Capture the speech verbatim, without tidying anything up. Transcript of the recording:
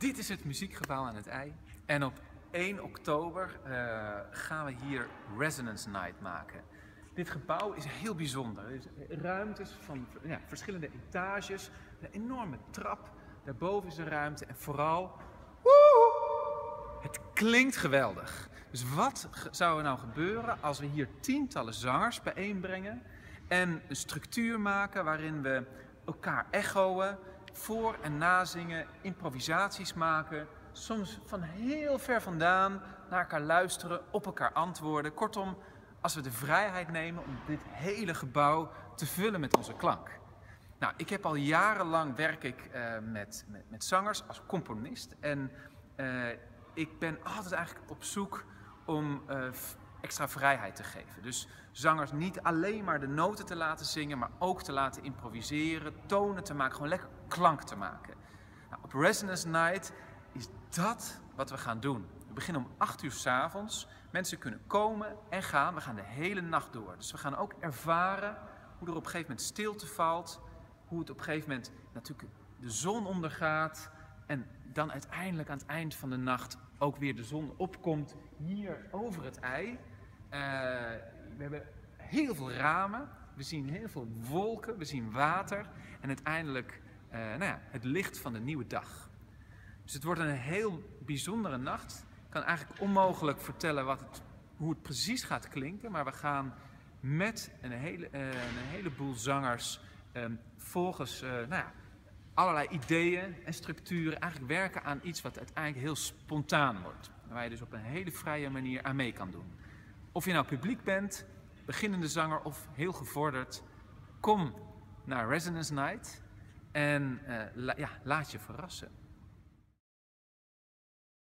Dit is het muziekgebouw aan het IJ. En op één oktober uh, gaan we hier Resonance Night maken. Dit gebouw is heel bijzonder. Er zijn ruimtes van ja, verschillende etages, een enorme trap. Daarboven is een ruimte en vooral, woe, het klinkt geweldig. Dus wat zou er nou gebeuren als we hier tientallen zangers bijeenbrengen en een structuur maken waarin we elkaar echoen, voor- en nazingen, improvisaties maken, soms van heel ver vandaan naar elkaar luisteren, op elkaar antwoorden. Kortom, als we de vrijheid nemen om dit hele gebouw te vullen met onze klank. Nou, ik heb al jarenlang werk ik uh, met, met, met zangers als componist en uh, ik ben altijd eigenlijk op zoek om uh, extra vrijheid te geven. Dus zangers niet alleen maar de noten te laten zingen, maar ook te laten improviseren, tonen te maken, gewoon lekker klank te maken. Nou, op Resonance Night is dat wat we gaan doen. We beginnen om acht uur 's avonds. Mensen kunnen komen en gaan. We gaan de hele nacht door. Dus we gaan ook ervaren hoe er op een gegeven moment stilte valt, hoe het op een gegeven moment natuurlijk de zon ondergaat en dan uiteindelijk aan het eind van de nacht ook weer de zon opkomt hier over het IJ. Uh, we hebben heel veel ramen, we zien heel veel wolken, we zien water en uiteindelijk uh, nou ja, het licht van de nieuwe dag. Dus het wordt een heel bijzondere nacht. Ik kan eigenlijk onmogelijk vertellen wat het, hoe het precies gaat klinken, maar we gaan met een, hele, uh, een heleboel zangers um, volgens uh, nou ja, allerlei ideeën en structuren eigenlijk werken aan iets wat uiteindelijk heel spontaan wordt. Waar je dus op een hele vrije manier aan mee kan doen. Of je nou publiek bent, beginnende zanger of heel gevorderd, kom naar Resonance Night en uh, la, ja, laat je verrassen.